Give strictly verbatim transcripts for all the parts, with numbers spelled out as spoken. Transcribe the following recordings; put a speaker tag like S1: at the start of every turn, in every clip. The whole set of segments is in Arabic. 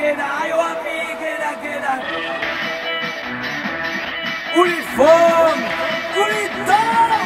S1: كده ايوه في كده كده. قولي الفون قولي الدار.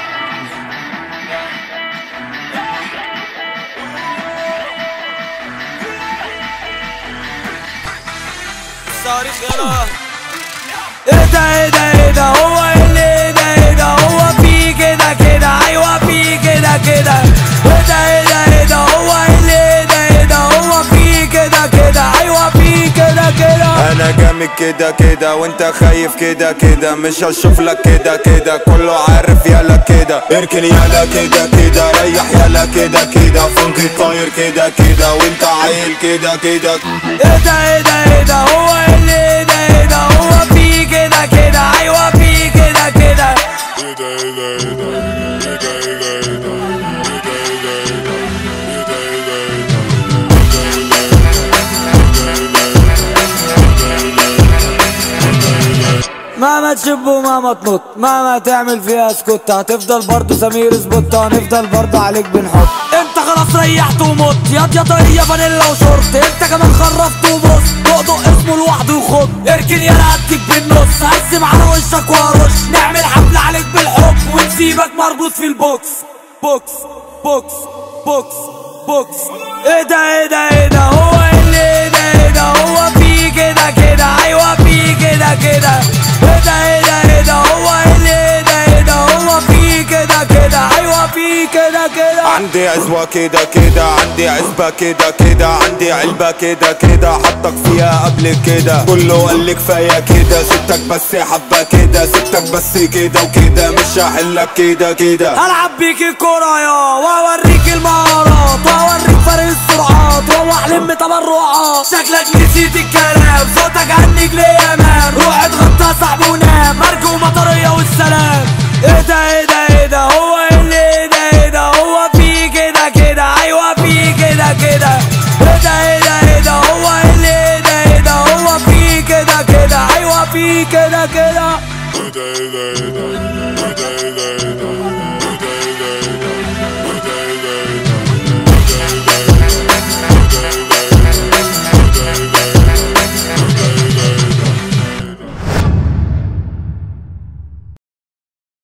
S2: صارخ يلا.
S1: ايه ده ايه ده ايه ده هو اللي ايه ده ايه ده هو في كده كده ايوه في كده كده. ايه ده ايه ده ايه ده هو اللي ايه ده ايه ده هو في كده كده ايوه في كده كده.
S3: انا جامد كده كده وانت خايف كده كده، مش هشوف لك كده كده، كله عارف يلا كده. اركن يلا كده كده، ريح يلا كده كده، فنكي طاير كده كده وانت عايل كده كده.
S1: ايه ده ايه ده ايه ده هو اللي ايه ده ايه ده هو في كده كده ايوه في كده كده.
S3: ايه ده ايه ده ايه ده ايه ده ايه ده ايه ده
S1: مهما تشب ومهما تنط مهما تعمل فيها اسكت، هتفضل برضه سمير سبوت، هنفضل برضه عليك بنحط. انت خلاص ريحت ومت ياض يا طرية فانيلا وشورت، انت كمان خرفت وبص دقدق اسمه لوحده وخد. اركن يا رقبتك بالنص هقسم على وشك وهرش، نعمل حفلة عليك بالحب ونسيبك مربوط في البوكس. بوكس بوكس بوكس بوكس. ايه ده ايه ده ايه ده هو اللي ايه ده ايه ده هو في كده كده ايوه في كده كده. ايه ده ايه ده ايه ده هو اللي ايه ده ايه ده هو في كده كده ايوه في كده كده.
S3: عندي عزوة كده كده، عندي عزبة كده كده، عندي علبة كده كده، حطك فيها قبل كده، كله قال لي كفاية كده، ستك بس حبة كده، ستك بس كده وكده، مش هحلك كده كده.
S1: هلعب بيك الكورة يا واوريك المهارات واوريك فرق السرعات روح لم تبرعات. شكلك نسيت الكلام صوتك عنك ليه يا مان، روح اتغطى صاحبي ونام مرجو مطرية والسلام. ايه ده ايه ده